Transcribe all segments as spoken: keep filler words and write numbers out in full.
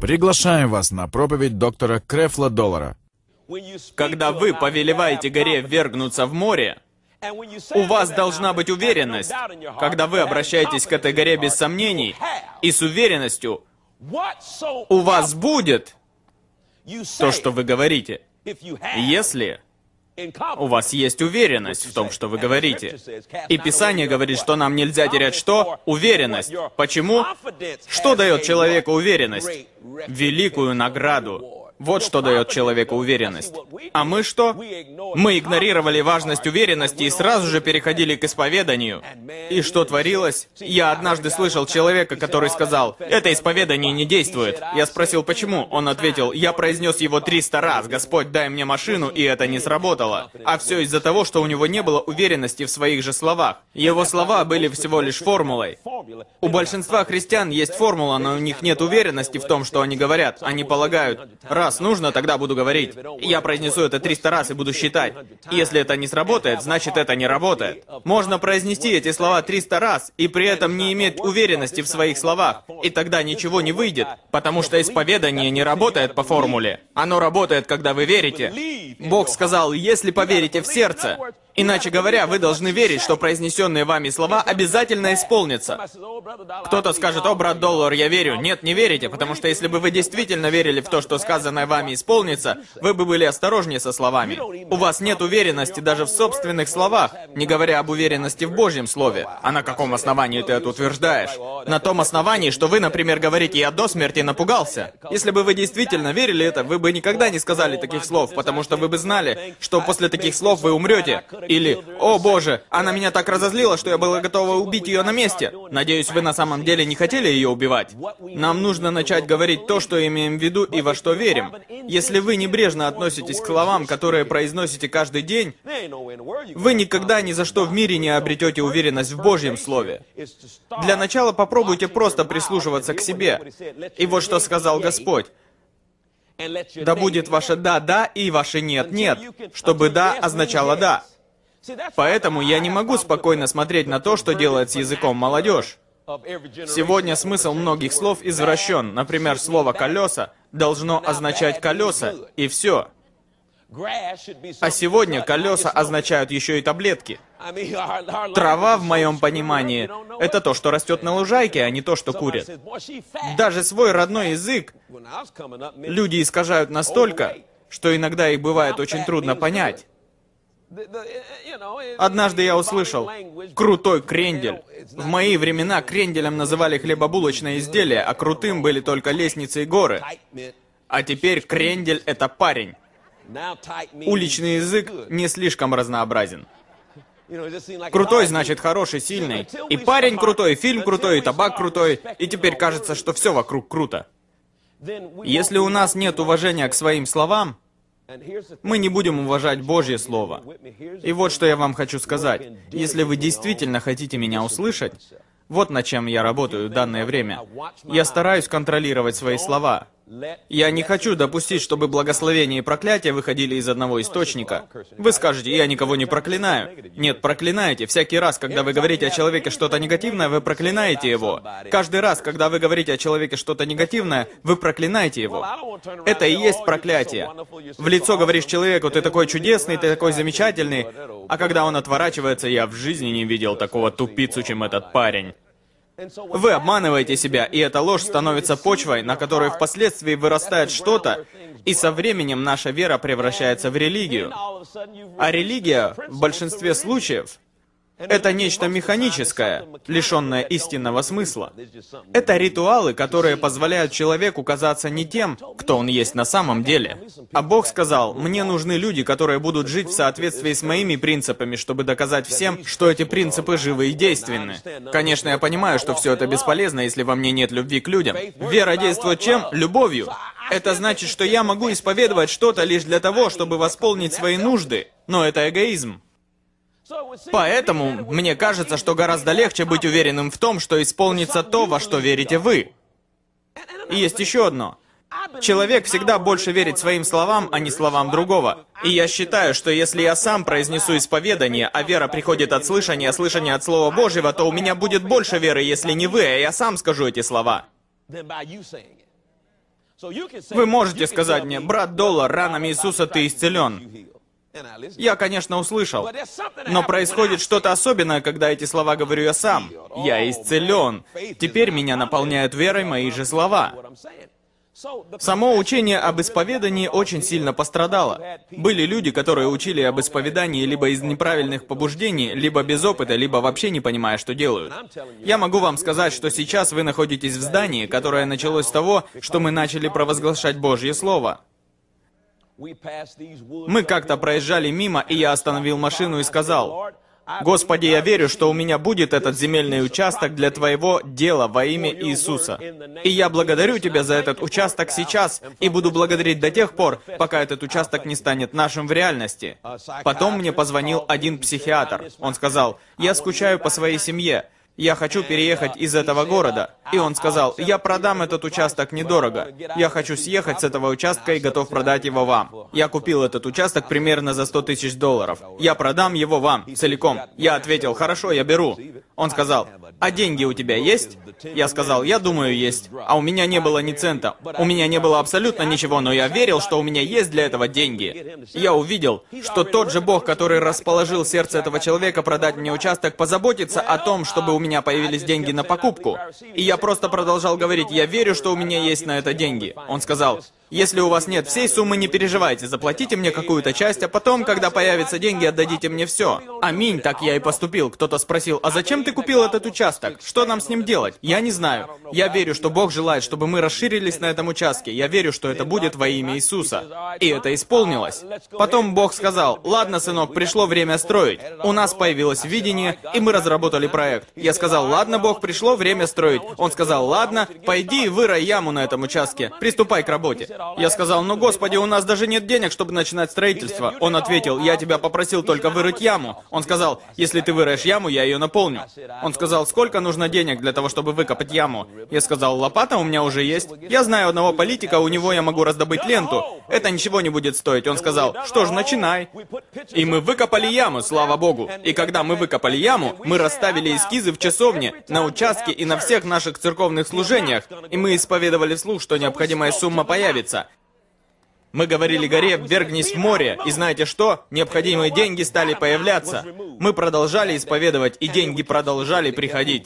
Приглашаем вас на проповедь доктора Крефла Доллара. Когда вы повелеваете горе ввергнуться в море, у вас должна быть уверенность, когда вы обращаетесь к этой горе без сомнений, и с уверенностью у вас будет то, что вы говорите. Если у вас есть уверенность в том, что вы говорите. И Писание говорит, что нам нельзя терять что? Уверенность. Почему? Что дает человеку уверенность? Великую награду. Вот что дает человеку уверенность. А мы что? Мы игнорировали важность уверенности и сразу же переходили к исповеданию. И что творилось? Я однажды слышал человека, который сказал: «Это исповедание не действует». Я спросил, почему? Он ответил: «Я произнес его триста раз, Господь, дай мне машину», и это не сработало. А все из-за того, что у него не было уверенности в своих же словах. Его слова были всего лишь формулой. У большинства христиан есть формула, но у них нет уверенности в том, что они говорят. Они полагают: раз нужно, тогда буду говорить. Я произнесу это триста раз и буду считать. Если это не сработает, значит это не работает. Можно произнести эти слова триста раз и при этом не иметь уверенности в своих словах. И тогда ничего не выйдет, потому что исповедание не работает по формуле. Оно работает, когда вы верите. Бог сказал: «Если поверите в сердце». Иначе говоря, вы должны верить, что произнесенные вами слова обязательно исполнятся. Кто-то скажет: «О, брат Доллар, я верю». Нет, не верите, потому что если бы вы действительно верили в то, что сказанное вами исполнится, вы бы были осторожнее со словами. У вас нет уверенности даже в собственных словах, не говоря об уверенности в Божьем Слове. А на каком основании ты это утверждаешь? На том основании, что вы, например, говорите: «Я до смерти напугался». Если бы вы действительно верили это, вы бы никогда не сказали таких слов, потому что вы бы знали, что после таких слов вы умрете. Или: «О боже, она меня так разозлила, что я была готова убить ее на месте». Надеюсь, вы на самом деле не хотели ее убивать. Нам нужно начать говорить то, что имеем в виду и во что верим. Если вы небрежно относитесь к словам, которые произносите каждый день, вы никогда ни за что в мире не обретете уверенность в Божьем Слове. Для начала попробуйте просто прислушиваться к себе. И вот что сказал Господь: «Да будет ваше «да» — да, и ваше «нет» — нет», чтобы «да» означало «да». Поэтому я не могу спокойно смотреть на то, что делает с языком молодежь. Сегодня смысл многих слов извращен. Например, слово «колеса» должно означать «колеса», и все. А сегодня колеса означают еще и таблетки. Трава, в моем понимании, это то, что растет на лужайке, а не то, что курят. Даже свой родной язык люди искажают настолько, что иногда их бывает очень трудно понять. Однажды я услышал: «Крутой крендель». В мои времена кренделем называли хлебобулочное изделие, а крутым были только лестницы и горы. А теперь крендель — это парень. Уличный язык не слишком разнообразен. Крутой значит хороший, сильный. И парень крутой, и фильм крутой, и табак крутой. И теперь кажется, что все вокруг круто. Если у нас нет уважения к своим словам, мы не будем уважать Божье Слово. И вот что я вам хочу сказать. Если вы действительно хотите меня услышать, вот над чем я работаю в данное время. Я стараюсь контролировать свои слова. Я не хочу допустить, чтобы благословение и проклятие выходили из одного источника. Вы скажете: «Я никого не проклинаю». Нет, проклинаете. Всякий раз, когда вы говорите о человеке что-то негативное, вы проклинаете его. Каждый раз, когда вы говорите о человеке что-то негативное, вы проклинаете его. Это и есть проклятие. В лицо говоришь человеку: «Ты такой чудесный, ты такой замечательный», а когда он отворачивается: «Я в жизни не видел такого тупицу, чем этот парень». Вы обманываете себя, и эта ложь становится почвой, на которой впоследствии вырастает что-то, и со временем наша вера превращается в религию. А религия, в большинстве случаев, это нечто механическое, лишенное истинного смысла. Это ритуалы, которые позволяют человеку казаться не тем, кто он есть на самом деле. А Бог сказал: «Мне нужны люди, которые будут жить в соответствии с моими принципами, чтобы доказать всем, что эти принципы живы и действенны». Конечно, я понимаю, что все это бесполезно, если во мне нет любви к людям. Вера действует чем? Любовью. Это значит, что я могу исповедовать что-то лишь для того, чтобы восполнить свои нужды, но это эгоизм. Поэтому мне кажется, что гораздо легче быть уверенным в том, что исполнится то, во что верите вы. И есть еще одно. Человек всегда больше верит своим словам, а не словам другого. И я считаю, что если я сам произнесу исповедание, а вера приходит от слышания, а слышание от Слова Божьего, то у меня будет больше веры, если не вы, а я сам скажу эти слова. Вы можете сказать мне: брат Доллар, ранами Иисуса ты исцелен. Я, конечно, услышал. Но происходит что-то особенное, когда эти слова говорю я сам. Я исцелен. Теперь меня наполняют верой мои же слова. Само учение об исповедании очень сильно пострадало. Были люди, которые учили об исповедании либо из неправильных побуждений, либо без опыта, либо вообще не понимая, что делают. Я могу вам сказать, что сейчас вы находитесь в здании, которое началось с того, что мы начали провозглашать Божье Слово. Мы как-то проезжали мимо, и я остановил машину и сказал: «Господи, я верю, что у меня будет этот земельный участок для Твоего дела во имя Иисуса. И я благодарю Тебя за этот участок сейчас, и буду благодарить до тех пор, пока этот участок не станет нашим в реальности». Потом мне позвонил один психиатр. Он сказал: «Я скучаю по своей семье. Я хочу переехать из этого города». И он сказал: «Я продам этот участок недорого. Я хочу съехать с этого участка и готов продать его вам. Я купил этот участок примерно за сто тысяч долларов. Я продам его вам целиком». Я ответил: «Хорошо, я беру». Он сказал: «А деньги у тебя есть?» Я сказал: «Я думаю, есть». А у меня не было ни цента. У меня не было абсолютно ничего, но я верил, что у меня есть для этого деньги. Я увидел, что тот же Бог, который расположил сердце этого человека продать мне участок, позаботится о том, чтобы у меня появились деньги на покупку. И я просто продолжал говорить: «Я верю, что у меня есть на это деньги». Он сказал: «Если у вас нет всей суммы, не переживайте, заплатите мне какую-то часть, а потом, когда появятся деньги, отдадите мне все». Аминь, так я и поступил. Кто-то спросил: «А зачем ты купил этот участок? Что нам с ним делать?» Я не знаю. Я верю, что Бог желает, чтобы мы расширились на этом участке. Я верю, что это будет во имя Иисуса. И это исполнилось. Потом Бог сказал: «Ладно, сынок, пришло время строить». У нас появилось видение, и мы разработали проект. Я сказал: «Ладно, Бог, пришло время строить». Он сказал: «Ладно, пойди и вырой яму на этом участке. Приступай к работе». Я сказал: «Ну, Господи, у нас даже нет денег, чтобы начинать строительство». Он ответил: «Я тебя попросил только вырыть яму». Он сказал: «Если ты выроешь яму, я ее наполню». Он сказал: «Сколько нужно денег для того, чтобы выкопать яму?» Я сказал: «Лопата у меня уже есть. Я знаю одного политика, у него я могу раздобыть ленту. Это ничего не будет стоить». Он сказал: «Что ж, начинай». И мы выкопали яму, слава Богу. И когда мы выкопали яму, мы расставили эскизы в часовне, на участке и на всех наших церковных служениях. И мы исповедовали вслух, что необходимая сумма появится. Мы говорили горе: «Ввергнись в море», и знаете что? Необходимые деньги стали появляться. Мы продолжали исповедовать, и деньги продолжали приходить.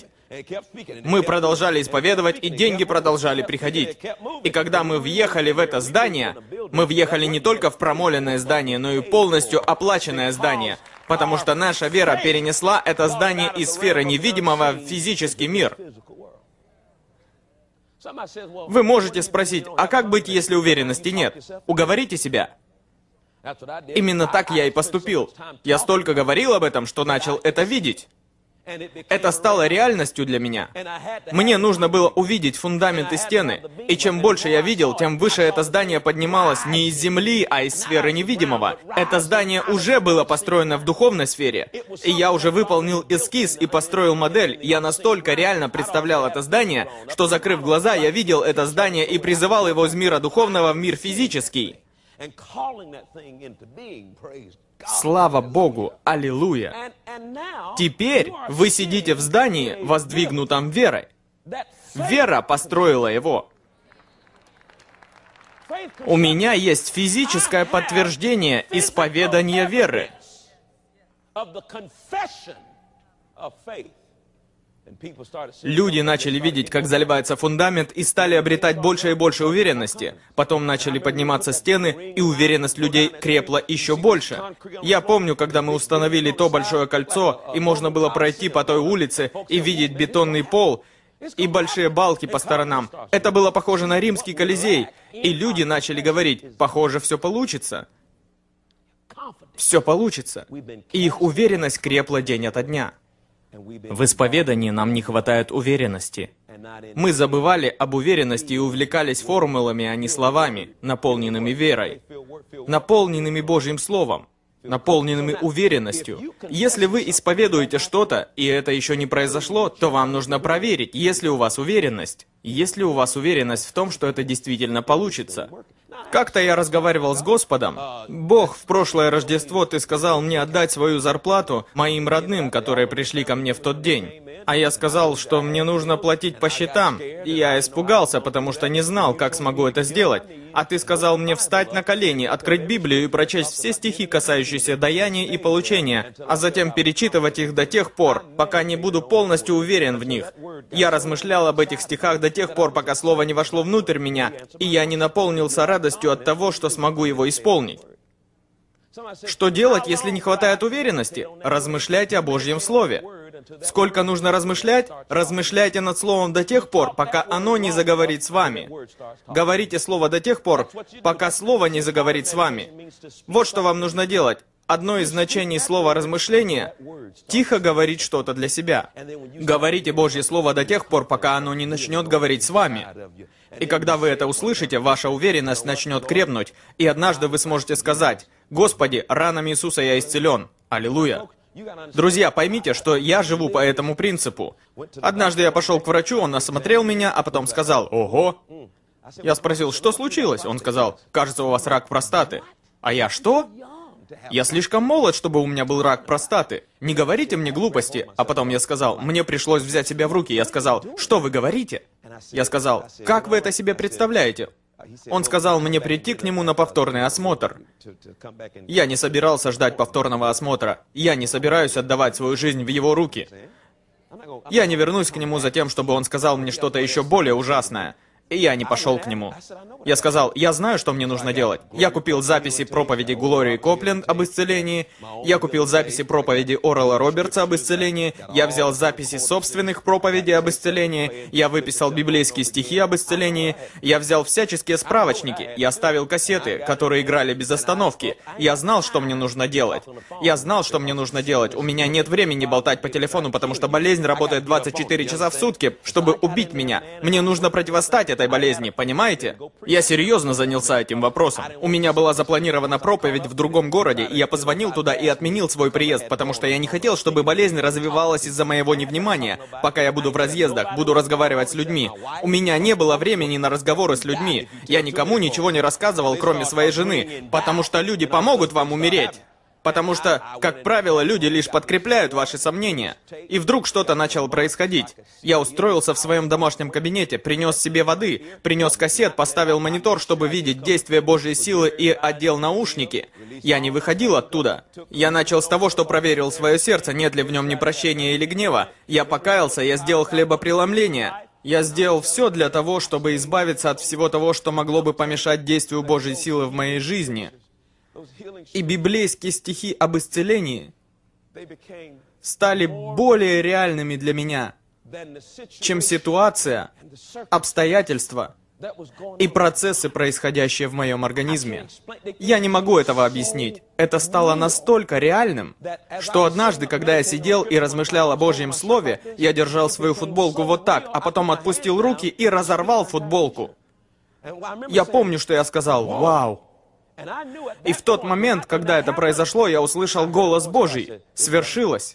Мы продолжали исповедовать, и деньги продолжали приходить. И когда мы въехали в это здание, мы въехали не только в промоленное здание, но и полностью оплаченное здание, потому что наша вера перенесла это здание из сферы невидимого в физический мир. Вы можете спросить: а как быть, если уверенности нет? Уговорите себя. Именно так я и поступил. Я столько говорил об этом, что начал это видеть. Это стало реальностью для меня. Мне нужно было увидеть фундамент и стены. И чем больше я видел, тем выше это здание поднималось не из земли, а из сферы невидимого. Это здание уже было построено в духовной сфере. И я уже выполнил эскиз и построил модель. Я настолько реально представлял это здание, что, закрыв глаза, я видел это здание и призывал его из мира духовного в мир физический. Слава Богу! Аллилуйя! Теперь вы сидите в здании, воздвигнутом верой. Вера построила его. У меня есть физическое подтверждение исповедания веры. Люди начали видеть, как заливается фундамент, и стали обретать больше и больше уверенности. Потом начали подниматься стены, и уверенность людей крепла еще больше. Я помню, когда мы установили то большое кольцо, и можно было пройти по той улице и видеть бетонный пол и большие балки по сторонам. Это было похоже на римский Колизей. И люди начали говорить: похоже, все получится. Все получится. И их уверенность крепла день ото дня. В исповедании нам не хватает уверенности. Мы забывали об уверенности и увлекались формулами, а не словами, наполненными верой, наполненными Божьим Словом, наполненными уверенностью. Если вы исповедуете что-то, и это еще не произошло, то вам нужно проверить, есть ли у вас уверенность. Есть ли у вас уверенность в том, что это действительно получится. Как-то я разговаривал с Господом. «Бог, в прошлое Рождество Ты сказал мне отдать свою зарплату моим родным, которые пришли ко мне в тот день». А я сказал, что мне нужно платить по счетам, и я испугался, потому что не знал, как смогу это сделать. А ты сказал мне встать на колени, открыть Библию и прочесть все стихи, касающиеся даяния и получения, а затем перечитывать их до тех пор, пока не буду полностью уверен в них. Я размышлял об этих стихах до тех пор, пока слово не вошло внутрь меня, и я не наполнился радостью от того, что смогу его исполнить. Что делать, если не хватает уверенности? Размышляйте о Божьем Слове. Сколько нужно размышлять? Размышляйте над Словом до тех пор, пока оно не заговорит с вами. Говорите Слово до тех пор, пока Слово не заговорит с вами. Вот что вам нужно делать. Одно из значений слова «размышление» — тихо говорить что-то для себя. Говорите Божье Слово до тех пор, пока оно не начнет говорить с вами. И когда вы это услышите, ваша уверенность начнет крепнуть, и однажды вы сможете сказать: «Господи, ранами Иисуса я исцелен». Аллилуйя. Друзья, поймите, что я живу по этому принципу. Однажды я пошел к врачу, он осмотрел меня, а потом сказал: «Ого!» Я спросил: «Что случилось?» Он сказал: «Кажется, у вас рак простаты». А я: «Что?» Я слишком молод, чтобы у меня был рак простаты. Не говорите мне глупости. А потом я сказал: мне пришлось взять себя в руки. Я сказал: что вы говорите? Я сказал: как вы это себе представляете? Он сказал мне прийти к нему на повторный осмотр. Я не собирался ждать повторного осмотра. Я не собираюсь отдавать свою жизнь в его руки. Я не вернусь к нему за тем, чтобы он сказал мне что-то еще более ужасное. И я не пошел к нему. Я сказал: я знаю, что мне нужно делать. Я купил записи проповеди Глории Копленд об исцелении. Я купил записи проповеди Орала Робертса об исцелении. Я взял записи собственных проповедей об исцелении. Я выписал библейские стихи об исцелении. Я взял всяческие справочники. Я ставил кассеты, которые играли без остановки. Я знал, что мне нужно делать. Я знал, что мне нужно делать. У меня нет времени болтать по телефону, потому что болезнь работает двадцать четыре часа в сутки, чтобы убить меня. Мне нужно противостоять этой болезни, понимаете? Я серьезно занялся этим вопросом. У меня была запланирована проповедь в другом городе, и я позвонил туда и отменил свой приезд, потому что я не хотел, чтобы болезнь развивалась из-за моего невнимания. Пока я буду в разъездах, буду разговаривать с людьми. У меня не было времени на разговоры с людьми. Я никому ничего не рассказывал, кроме своей жены, потому что люди помогут вам умереть. Потому что, как правило, люди лишь подкрепляют ваши сомнения. И вдруг что-то начало происходить. Я устроился в своем домашнем кабинете, принес себе воды, принес кассет, поставил монитор, чтобы видеть действие Божьей силы, и одел наушники. Я не выходил оттуда. Я начал с того, что проверил свое сердце, нет ли в нем непрощения или гнева. Я покаялся, я сделал хлебопреломление. Я сделал все для того, чтобы избавиться от всего того, что могло бы помешать действию Божьей силы в моей жизни. И библейские стихи об исцелении стали более реальными для меня, чем ситуация, обстоятельства и процессы, происходящие в моем организме. Я не могу этого объяснить. Это стало настолько реальным, что однажды, когда я сидел и размышлял о Божьем Слове, я держал свою футболку вот так, а потом отпустил руки и разорвал футболку. Я помню, что я сказал: «Вау!» И в тот момент, когда это произошло, я услышал голос Божий. Свершилось.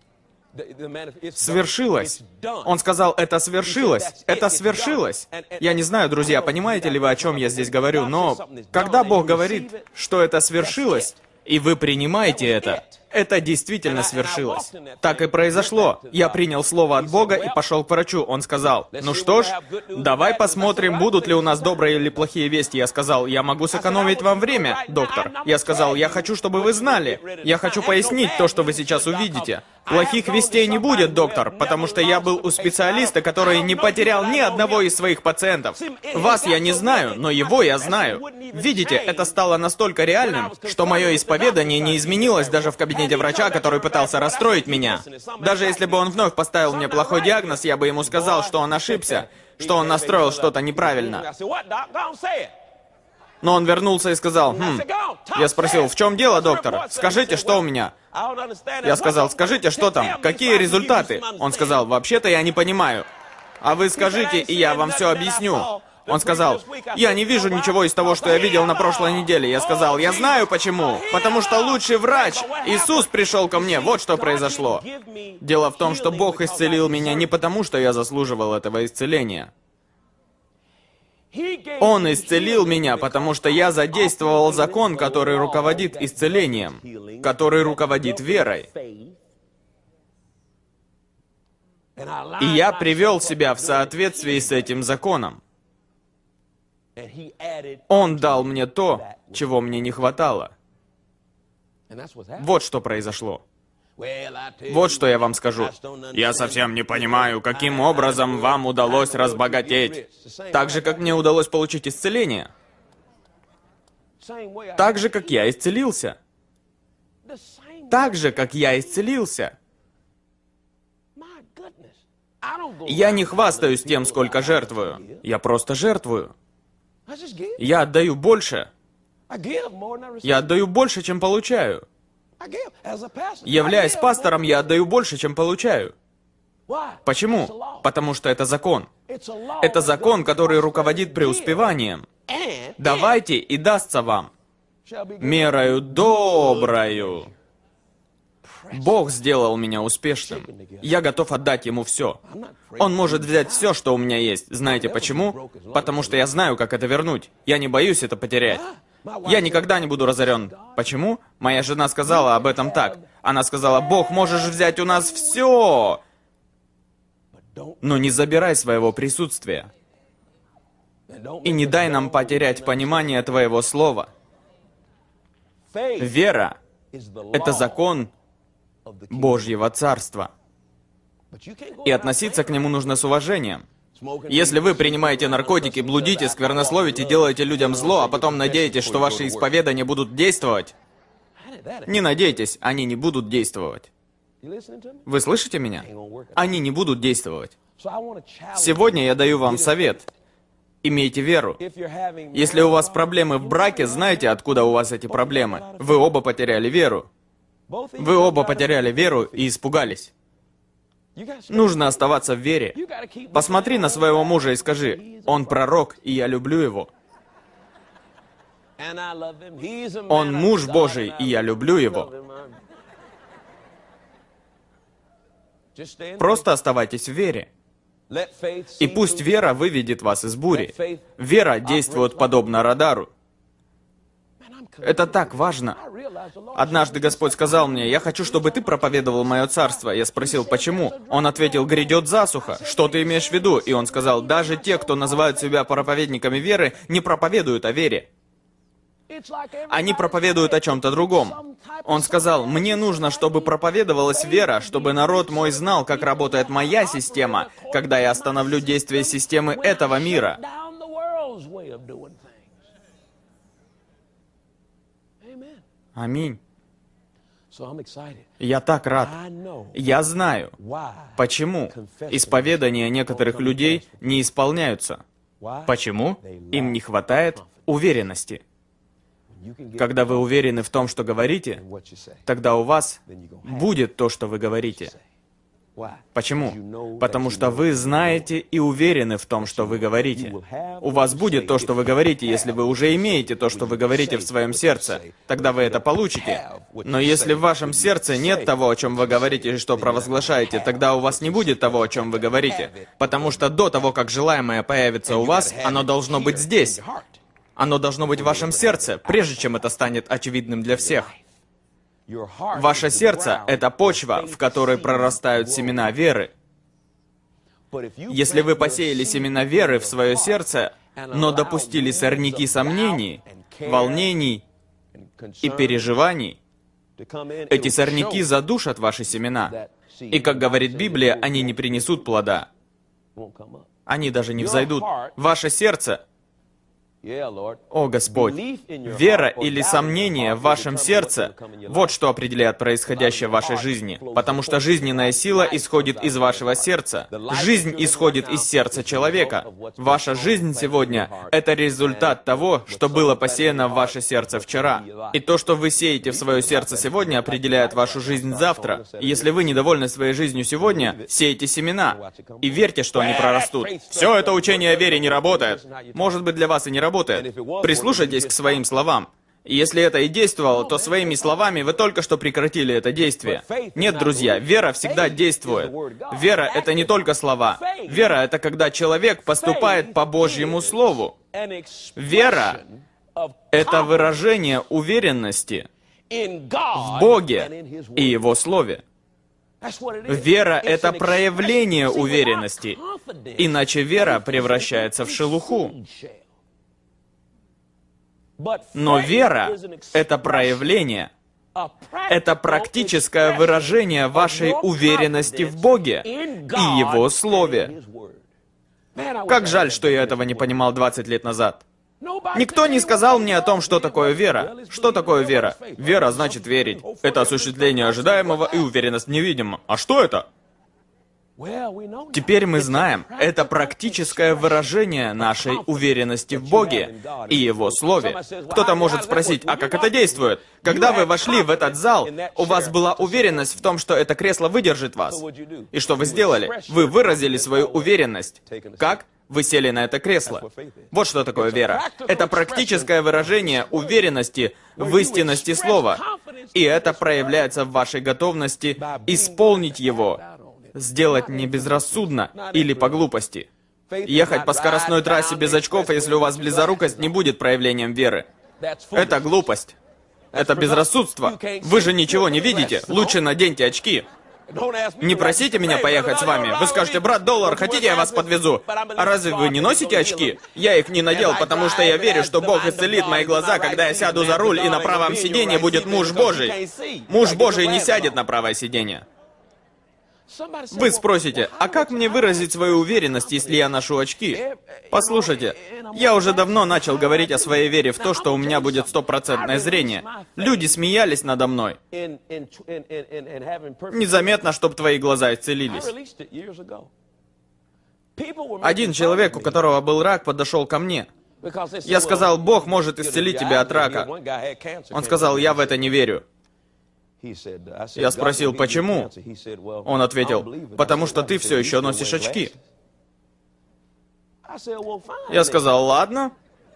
Свершилось. Он сказал: это свершилось. Это свершилось. Я не знаю, друзья, понимаете ли вы, о чем я здесь говорю, но когда Бог говорит, что это свершилось, и вы принимаете это, это действительно свершилось. Так и произошло. Я принял слово от Бога и пошел к врачу. Он сказал: ну что ж, давай посмотрим, будут ли у нас добрые или плохие вести. Я сказал: я могу сэкономить вам время, доктор. Я сказал: я хочу, чтобы вы знали. Я хочу пояснить то, что вы сейчас увидите. Плохих вестей не будет, доктор, потому что я был у специалиста, который не потерял ни одного из своих пациентов. Вас я не знаю, но его я знаю. Видите, это стало настолько реальным, что мое исповедание не изменилось даже в кабинете врача, который пытался расстроить меня. Даже если бы он вновь поставил мне плохой диагноз, я бы ему сказал, что он ошибся, что он настроил что-то неправильно. Но он вернулся и сказал: «Хм». Я спросил: «В чем дело, доктор? Скажите, что у меня?» Я сказал: «Скажите, что там? Какие результаты?» Он сказал: «Вообще-то я не понимаю». «А вы скажите, и я вам все объясню». Он сказал: «Я не вижу ничего из того, что я видел на прошлой неделе». Я сказал: «Я знаю почему. Потому что лучший врач, Иисус, пришел ко мне. Вот что произошло». Дело в том, что Бог исцелил меня не потому, что я заслуживал этого исцеления. Он исцелил меня, потому что я задействовал закон, который руководит исцелением, который руководит верой. И я привел себя в соответствии с этим законом. Он дал мне то, чего мне не хватало. Вот что произошло. Вот что я вам скажу. Я совсем не понимаю, каким образом вам удалось разбогатеть. Так же, как мне удалось получить исцеление. Так же, как я исцелился. Так же, как я исцелился. Я не хвастаюсь тем, сколько жертвую. Я просто жертвую. Я отдаю больше. Я отдаю больше, чем получаю. Являясь пастором, я отдаю больше, чем получаю. Почему? Потому что это закон. Это закон, который руководит преуспеванием. Давайте, и дастся вам. Мерою доброю. Бог сделал меня успешным. Я готов отдать Ему все. Он может взять все, что у меня есть. Знаете почему? Потому что я знаю, как это вернуть. Я не боюсь это потерять. Я никогда не буду разорен. Почему? Моя жена сказала об этом так. Она сказала: «Бог, можешь взять у нас все, но не забирай своего присутствия. И не дай нам потерять понимание Твоего Слова». Вера — это закон Божьего Царства. И относиться к нему нужно с уважением. Если вы принимаете наркотики, блудите, сквернословите, делаете людям зло, а потом надеетесь, что ваши исповедания будут действовать, не надейтесь, они не будут действовать. Вы слышите меня? Они не будут действовать. Сегодня я даю вам совет. Имейте веру. Если у вас проблемы в браке, знаете, откуда у вас эти проблемы. Вы оба потеряли веру. Вы оба потеряли веру и испугались. Нужно оставаться в вере. Посмотри на своего мужа и скажи: «Он пророк, и я люблю его». «Он муж Божий, и я люблю его». Просто оставайтесь в вере. И пусть вера выведет вас из бури. Вера действует подобно радару. Это так важно. Однажды Господь сказал мне: «Я хочу, чтобы ты проповедовал мое царство». Я спросил: «Почему?» Он ответил: «Грядет засуха. Что ты имеешь в виду?» И он сказал: «Даже те, кто называют себя проповедниками веры, не проповедуют о вере. Они проповедуют о чем-то другом». Он сказал: «Мне нужно, чтобы проповедовалась вера, чтобы народ мой знал, как работает моя система, когда я остановлю действие системы этого мира». Аминь. Я так рад. Я знаю, почему исповедания некоторых людей не исполняются. Почему? Им не хватает уверенности. Когда вы уверены в том, что говорите, тогда у вас будет то, что вы говорите. Почему? Потому что вы знаете и уверены в том, что вы говорите. У вас будет то, что вы говорите, если вы уже имеете то, что вы говорите в своем сердце. Тогда вы это получите. Но если в вашем сердце нет того, о чем вы говорите и что провозглашаете, тогда у вас не будет того, о чем вы говорите. Потому что до того, как желаемое появится у вас, оно должно быть здесь. Оно должно быть в вашем сердце, прежде чем это станет очевидным для всех. Ваше сердце — это почва, в которой прорастают семена веры. Если вы посеяли семена веры в свое сердце, но допустили сорняки сомнений, волнений и переживаний, эти сорняки задушат ваши семена. И, как говорит Библия, они не принесут плода. Они даже не взойдут. Ваше сердце... О, Господь, вера или сомнение в вашем сердце — вот что определяет происходящее в вашей жизни. Потому что жизненная сила исходит из вашего сердца. Жизнь исходит из сердца человека. Ваша жизнь сегодня — это результат того, что было посеяно в ваше сердце вчера. И то, что вы сеете в свое сердце сегодня, определяет вашу жизнь завтра. И если вы недовольны своей жизнью сегодня, сейте семена. И верьте, что они прорастут. Все это учение о вере не работает. Может быть, для вас и не работает. Прислушайтесь к своим словам. Если это и действовало, то своими словами вы только что прекратили это действие. Нет, друзья, вера всегда действует. Вера — это не только слова. Вера — это когда человек поступает по Божьему Слову. Вера — это выражение уверенности в Боге и Его Слове. Вера — это проявление уверенности, иначе вера превращается в шелуху. Но вера — это проявление, это практическое выражение вашей уверенности в Боге и Его Слове. Как жаль, что я этого не понимал двадцать лет назад. Никто не сказал мне о том, что такое вера. Что такое вера? Вера значит верить. Это осуществление ожидаемого и уверенность в невидимом. А что это? Теперь мы знаем, это практическое выражение нашей уверенности в Боге и Его Слове. Кто-то может спросить, а как это действует? Когда вы вошли в этот зал, у вас была уверенность в том, что это кресло выдержит вас. И что вы сделали? Вы выразили свою уверенность. Как? Вы сели на это кресло. Вот что такое вера. Это практическое выражение уверенности в истинности Слова. И это проявляется в вашей готовности исполнить его. Сделать не безрассудно или по глупости. Ехать по скоростной трассе без очков, если у вас близорукость, не будет проявлением веры. Это глупость. Это безрассудство. Вы же ничего не видите. Лучше наденьте очки. Не просите меня поехать с вами. Вы скажете, брат Доллар, хотите, я вас подвезу? А разве вы не носите очки? Я их не надел, потому что я верю, что Бог исцелит мои глаза, когда я сяду за руль, и на правом сиденье будет муж Божий. Муж Божий не сядет на правое сиденье. Вы спросите, а как мне выразить свою уверенность, если я ношу очки? Послушайте, я уже давно начал говорить о своей вере в то, что у меня будет стопроцентное зрение. Люди смеялись надо мной. Незаметно, чтобы твои глаза исцелились. Один человек, у которого был рак, подошел ко мне. Я сказал, Бог может исцелить тебя от рака. Он сказал, я в это не верю. Я спросил, почему? Он ответил, потому что ты все еще носишь очки. Я сказал, ладно.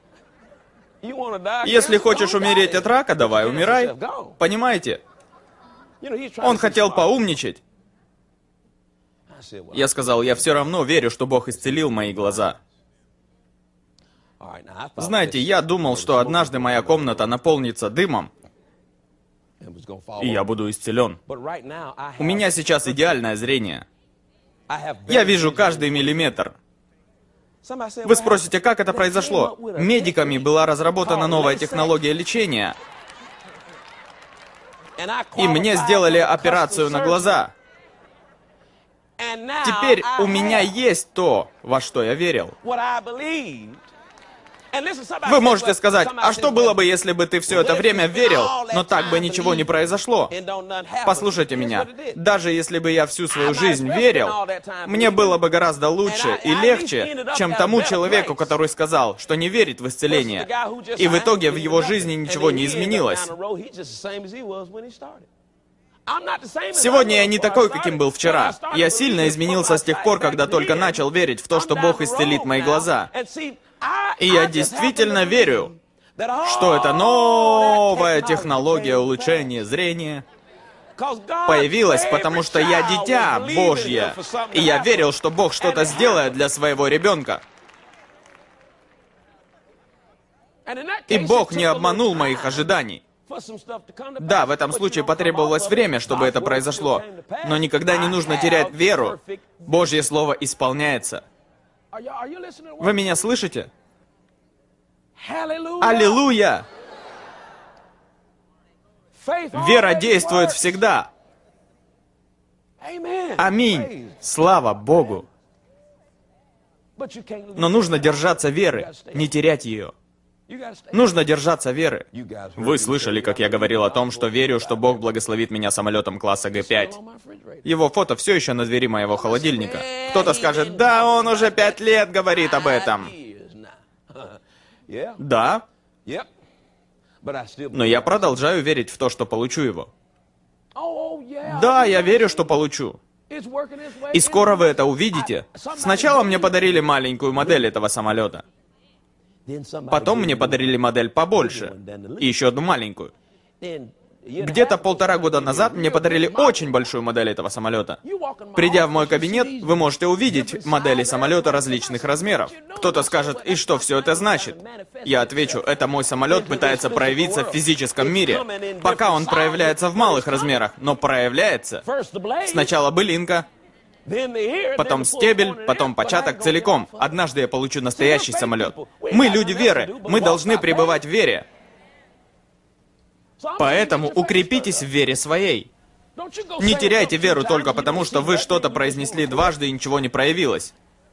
Если хочешь умереть от рака, давай умирай. Понимаете? Он хотел поумничать. Я сказал, я все равно верю, что Бог исцелил мои глаза. Знаете, я думал, что однажды моя комната наполнится дымом, и я буду исцелен. У меня сейчас идеальное зрение. Я вижу каждый миллиметр. Вы спросите, как это произошло? Медиками была разработана новая технология лечения. И мне сделали операцию на глаза. Теперь у меня есть то, во что я верил. Вы можете сказать, а что было бы, если бы ты все это время верил, но так бы ничего не произошло? Послушайте меня, даже если бы я всю свою жизнь верил, мне было бы гораздо лучше и легче, чем тому человеку, который сказал, что не верит в исцеление, и в итоге в его жизни ничего не изменилось. Сегодня я не такой, каким был вчера. Я сильно изменился с тех пор, когда только начал верить в то, что Бог исцелит мои глаза. И я действительно верю, что это новая технология улучшения зрения появилась, потому что я дитя Божье, и я верил, что Бог что-то сделает для своего ребенка. И Бог не обманул моих ожиданий. Да, в этом случае потребовалось время, чтобы это произошло, но никогда не нужно терять веру. Божье Слово исполняется. Вы меня слышите? Аллилуйя! Вера действует всегда. Аминь. Слава Богу. Но нужно держаться веры, не терять ее. Нужно держаться веры. Вы слышали, как я говорил о том, что верю, что Бог благословит меня самолетом класса Г пять. Его фото все еще на двери моего холодильника. Кто-то скажет, да, он уже пять лет говорит об этом. Да. Но я продолжаю верить в то, что получу его. Да, я верю, что получу. И скоро вы это увидите. Сначала мне подарили маленькую модель этого самолета. Потом мне подарили модель побольше. И еще одну маленькую. Где-то полтора года назад мне подарили очень большую модель этого самолета. Придя в мой кабинет, вы можете увидеть модели самолета различных размеров. Кто-то скажет, и что все это значит? Я отвечу, это мой самолет пытается проявиться в физическом мире. Пока он проявляется в малых размерах, но проявляется. Сначала былинка, потом стебель, потом початок целиком. Однажды я получу настоящий самолет. Мы люди веры, мы должны пребывать в вере. Поэтому укрепитесь в вере своей. Не теряйте веру только потому, что вы что-то произнесли дважды и ничего не проявилось.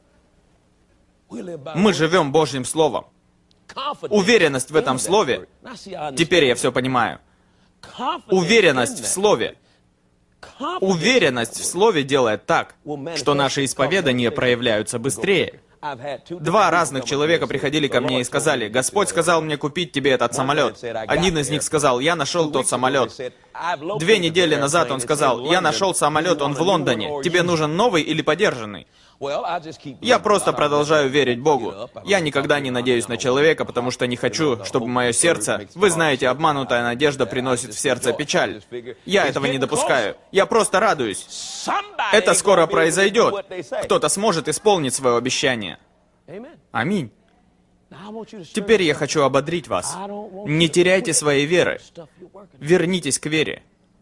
Мы живем Божьим Словом. Уверенность в этом Слове, теперь я все понимаю. Уверенность в Слове. Уверенность в Слове делает так, что наши исповедания проявляются быстрее. Два разных человека приходили ко мне и сказали, «Господь сказал мне купить тебе этот самолет». Один из них сказал, «Я нашел тот самолет». Две недели назад он сказал, «Я нашел самолет, он в Лондоне. Тебе нужен новый или подержанный?» Я просто продолжаю верить Богу. Я никогда не надеюсь на человека, потому что не хочу, чтобы мое сердце... Вы знаете, обманутая надежда приносит в сердце печаль. Я этого не допускаю. Я просто радуюсь. Это скоро произойдет. Кто-то сможет исполнить свое обещание. Аминь. Теперь я хочу ободрить вас. Не теряйте своей веры. Вернитесь к вере.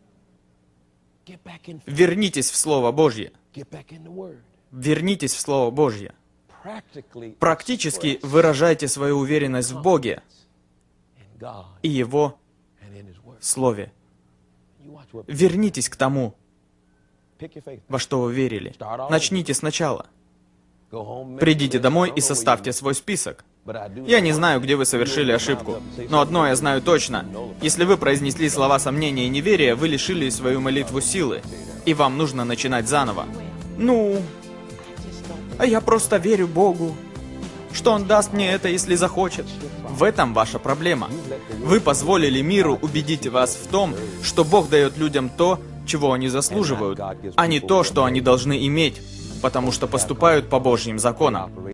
Вернитесь в Слово Божье. Вернитесь в Слово Божье. Практически выражайте свою уверенность в Боге и Его Слове. Вернитесь к тому, во что вы верили. Начните сначала. Придите домой и составьте свой список. Я не знаю, где вы совершили ошибку, но одно я знаю точно. Если вы произнесли слова сомнения и неверия, вы лишили свою молитву силы, и вам нужно начинать заново. Ну... А я просто верю Богу, что Он даст мне это, если захочет. В этом ваша проблема. Вы позволили миру убедить вас в том, что Бог дает людям то, чего они заслуживают, а не то, что они должны иметь, потому что поступают по Божьим законам.